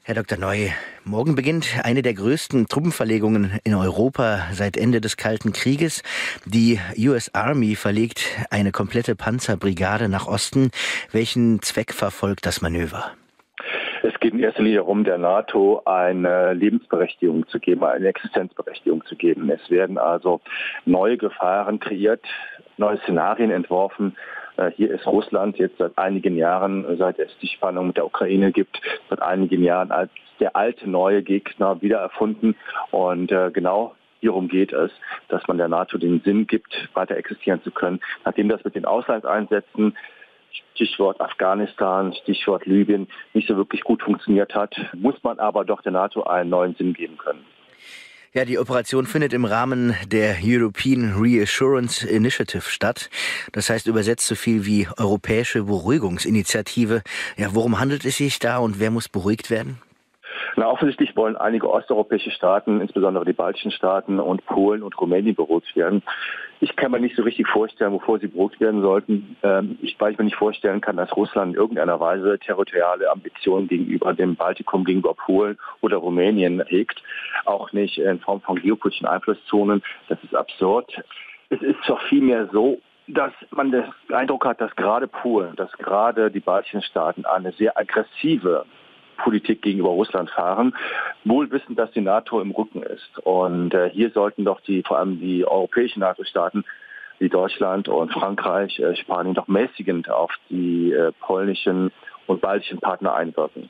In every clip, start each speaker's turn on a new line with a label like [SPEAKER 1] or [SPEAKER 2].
[SPEAKER 1] Herr Dr. Neu, morgen beginnt eine der größten Truppenverlegungen in Europa seit Ende des Kalten Krieges. Die US Army verlegt eine komplette Panzerbrigade nach Osten. Welchen Zweck verfolgt das Manöver?
[SPEAKER 2] Es geht in erster Linie darum, der NATO eine Lebensberechtigung zu geben, eine Existenzberechtigung zu geben. Es werden also neue Gefahren kreiert, neue Szenarien entworfen. Hier ist Russland jetzt seit einigen Jahren, seit es die Spannung mit der Ukraine gibt, seit einigen Jahren als der alte neue Gegner wieder erfunden. Und genau hierum geht es, dass man der NATO den Sinn gibt, weiter existieren zu können. Nachdem das mit den Auslandseinsätzen, Stichwort Afghanistan, Stichwort Libyen, nicht so wirklich gut funktioniert hat, muss man aber doch der NATO einen neuen Sinn geben können.
[SPEAKER 1] Ja, die Operation findet im Rahmen der European Reassurance Initiative statt. Das heißt übersetzt so viel wie Europäische Beruhigungsinitiative. Ja, worum handelt es sich da und wer muss beruhigt werden?
[SPEAKER 2] Na, offensichtlich wollen einige osteuropäische Staaten, insbesondere die baltischen Staaten und Polen und Rumänien, beruhigt werden. Ich kann mir nicht so richtig vorstellen, wovor sie beruhigt werden sollten. Weil ich mir nicht vorstellen kann, dass Russland in irgendeiner Weise territoriale Ambitionen gegenüber dem Baltikum, gegenüber Polen oder Rumänien hegt. Auch nicht in Form von geopolitischen Einflusszonen. Das ist absurd. Es ist doch vielmehr so, dass man den Eindruck hat, dass gerade Polen, dass gerade die baltischen Staaten eine sehr aggressive Politik gegenüber Russland fahren, wohl wissend, dass die NATO im Rücken ist. Und hier sollten doch vor allem die europäischen NATO-Staaten wie Deutschland und Frankreich, Spanien doch mäßigend auf die polnischen und baltischen Partner einwirken.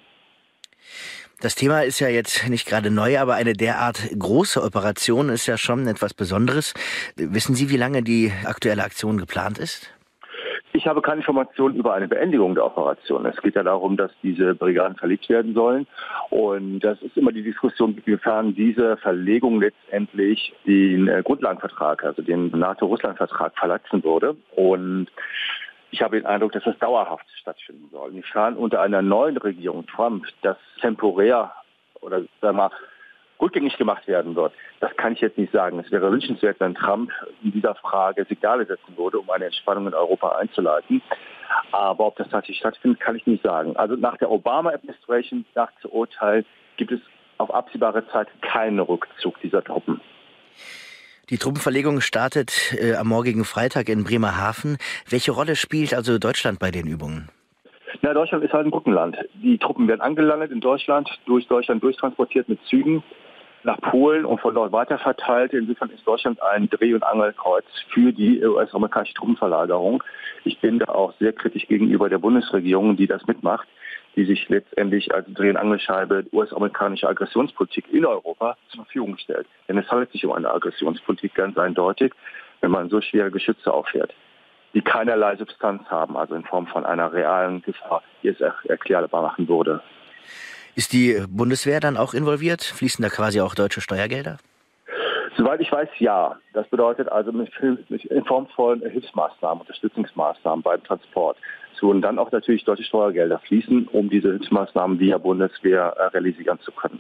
[SPEAKER 1] Das Thema ist ja jetzt nicht gerade neu, aber eine derart große Operation ist ja schon etwas Besonderes. Wissen Sie, wie lange die aktuelle Aktion geplant ist?
[SPEAKER 2] Ich habe keine Informationen über eine Beendigung der Operation. Es geht ja darum, dass diese Brigaden verlegt werden sollen. Und das ist immer die Diskussion, inwiefern diese Verlegung letztendlich den Grundlagenvertrag, also den NATO-Russland-Vertrag verletzen würde. Und ich habe den Eindruck, dass das dauerhaft stattfinden soll. Inwiefern unter einer neuen Regierung Trump das temporär oder sagen wir mal rückgängig gemacht werden wird, das kann ich jetzt nicht sagen. Es wäre wünschenswert, wenn Trump in dieser Frage Signale setzen würde, um eine Entspannung in Europa einzuleiten. Aber ob das tatsächlich stattfindet, kann ich nicht sagen. Also nach der Obama-Administration, nach zu urteilen, gibt es auf absehbare Zeit keinen Rückzug dieser Truppen.
[SPEAKER 1] Die Truppenverlegung startet am morgigen Freitag in Bremerhaven. Welche Rolle spielt also Deutschland bei den Übungen?
[SPEAKER 2] Na, Deutschland ist halt ein Brückenland. Die Truppen werden angelandet in Deutschland, durch Deutschland durchtransportiert mit Zügen nach Polen und von dort weiterverteilt. Insofern ist Deutschland ein Dreh- und Angelkreuz für die US-amerikanische Truppenverlagerung. Ich bin da auch sehr kritisch gegenüber der Bundesregierung, die das mitmacht, die sich letztendlich als Dreh- und Angelscheibe US-amerikanische Aggressionspolitik in Europa zur Verfügung stellt. Denn es handelt sich um eine Aggressionspolitik ganz eindeutig, wenn man so schwere Geschütze auffährt, die keinerlei Substanz haben, also in Form von einer realen Gefahr, die es erklärbar machen würde.
[SPEAKER 1] Ist die Bundeswehr dann auch involviert? Fließen da quasi auch deutsche Steuergelder?
[SPEAKER 2] Soweit ich weiß, ja. Das bedeutet also in Form von Hilfsmaßnahmen, Unterstützungsmaßnahmen beim Transport. Es würden dann auch natürlich deutsche Steuergelder fließen, um diese Hilfsmaßnahmen via Bundeswehr realisieren zu können.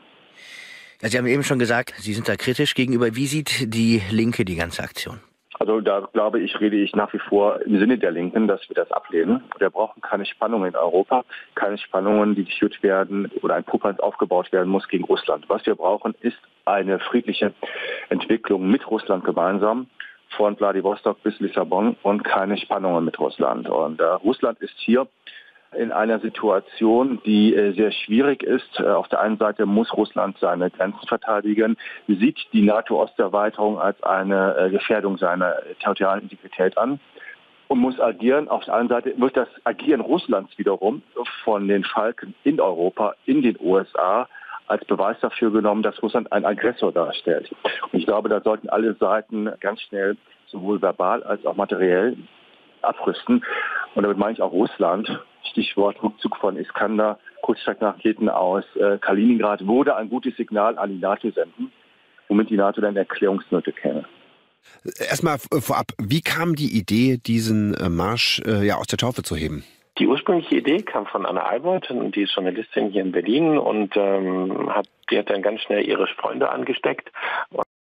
[SPEAKER 1] Ja, Sie haben eben schon gesagt, Sie sind da kritisch gegenüber. Wie sieht die Linke die ganze Aktion?
[SPEAKER 2] Also da glaube ich, rede ich nach wie vor im Sinne der Linken, dass wir das ablehnen. Wir brauchen keine Spannungen in Europa, keine Spannungen, die geschürt werden oder ein Popanz aufgebaut werden muss gegen Russland. Was wir brauchen, ist eine friedliche Entwicklung mit Russland gemeinsam, von Wladiwostok bis Lissabon, und keine Spannungen mit Russland. Und Russland ist hier in einer Situation, die sehr schwierig ist. Auf der einen Seite muss Russland seine Grenzen verteidigen, sieht die NATO-Osterweiterung als eine Gefährdung seiner territorialen Integrität an und muss agieren. Auf der anderen Seite wird das Agieren Russlands wiederum von den Falken in Europa, in den USA, als Beweis dafür genommen, dass Russland ein Aggressor darstellt. Und ich glaube, da sollten alle Seiten ganz schnell sowohl verbal als auch materiell abrüsten. Und damit meine ich auch Russland. Stichwort Rückzug von Iskander, Kurzstreckenraketen aus Kaliningrad, würde ein gutes Signal an die NATO senden, womit die NATO dann Erklärungsnöte käme.
[SPEAKER 3] Erstmal vorab, wie kam die Idee, diesen Marsch aus der Taufe zu heben?
[SPEAKER 4] Die ursprüngliche Idee kam von Anna Albold, die ist Journalistin hier in Berlin und die hat dann ganz schnell ihre Freunde angesteckt.